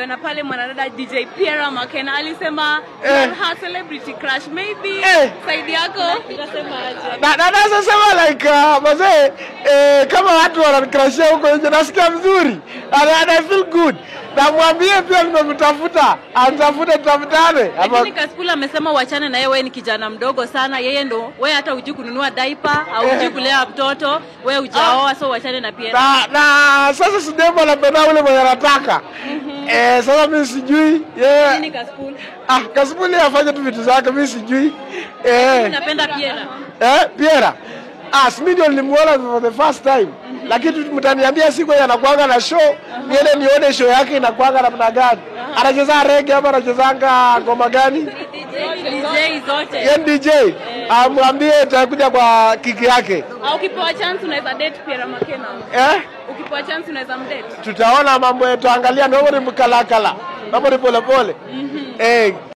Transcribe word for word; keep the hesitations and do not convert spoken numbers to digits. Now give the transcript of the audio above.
niliona pale mwanadada D J Pierre Makena alisema eh. her celebrity crush maybe eh. Saidi yako utasema aje? Na na nasema like uh, mazee eh, kama watu wananicrushia huko nje nasikia mzuri. And I feel good. Na mwambie pia nimemtafuta, atafuta tutafutane. Lakini Kaspula amesema uachane na yeye, wewe ni kijana mdogo sana, yeye ndo wewe hata hujui kununua diaper au hujui kulea mtoto, wewe hujaoa, so uachane na Pierre. Na, na sasa sidemo anapenda ule mwenye anataka. Mm-hmm. Eh sasa mimi sijui yeye. Nini Kaspula? Ah Kaspula afanye tu vitu zake, mimi sijui. Eh. Mimi napenda Pierre. Eh Pierre. Ah mimi ndio nilimuona for the first time. Mm-hmm. Lakini mtaniambia siku yeye anakuanga na show, uh-huh. Niende nione show yake inakuanga namna gani. Uh-huh. Anacheza reggae ama anachezanga ngoma gani? D J zote. Yeye D J. Yeah. Amwambie atakuja kwa kiki yake. Au ukipewa chance unaweza date Pierre Makena. Eh? Ukipewa chance unaweza mdate. Tutaona mambo yetu, angalia ndio ni mkalakala. Mambo ni pole pole. Mhm. Eh